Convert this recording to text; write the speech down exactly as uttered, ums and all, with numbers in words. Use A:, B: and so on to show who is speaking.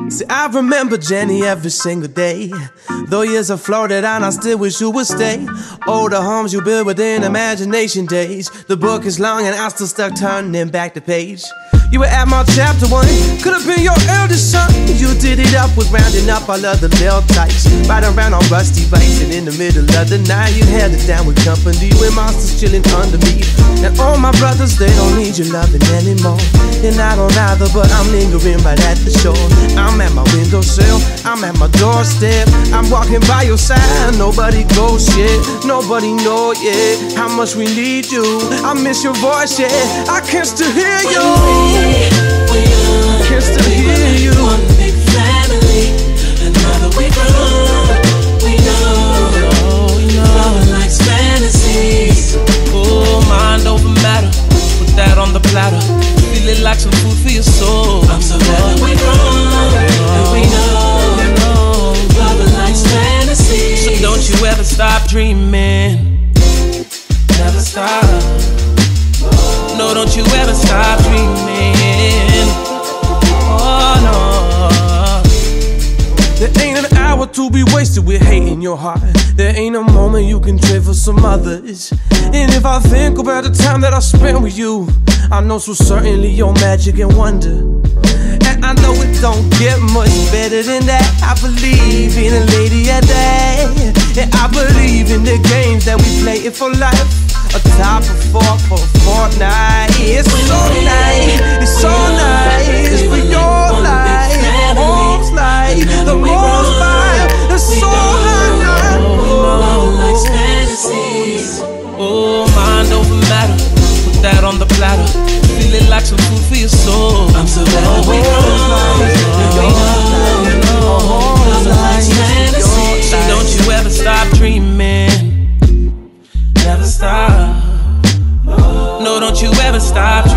A: See, I remember Jenny every single day. Though years have floated on, I still wish you would stay. Oh, the homes you build within imagination days. The book is long and I'm still stuck turning back the page. You were at my chapter one, could have been your eldest son. You did it up with rounding up all of the little types, riding around on rusty bikes, and in the middle of the night you held it down with company with monsters chilling under me. And all my brothers, they don't need your loving anymore. And I don't either, but I'm lingering right at the shore. I'm at my windowsill, I'm at my doorstep, I'm walking by your side. Nobody goes yet, nobody know yet how much we need you. I miss your voice, yeah, I can still hear you.
B: We are,
A: can still hear you.
B: One big family, another we grow. We know, we know. Love likes fantasies.
C: Oh, mind over matter, put that on the platter. Feel it like some food for your soul.
B: I'm so glad that we grow, and we know, love likes fantasies.
C: So don't you ever stop dreaming. Never stop. No, don't you ever stop dreaming. Oh no.
A: There ain't an hour to be wasted with hate in your heart. There ain't a moment you can trade for some others. And if I think about the time that I spent with you, I know so certainly your magic and wonder. And I know it don't get much better than that. I believe in a lady at that. And I believe in the games that we play it for life. A top of four for Fortnite. It's so nice, it's so nice for your life. Home's like the most vibe. It's so high.
B: Love likes fantasies.
C: Oh, mind over matter, put that on the platter. Feel it like some food for your soul.
B: I'm so glad that we know, love likes fantasies.
C: So don't you ever stop dreaming. Never stop. No, don't you ever stop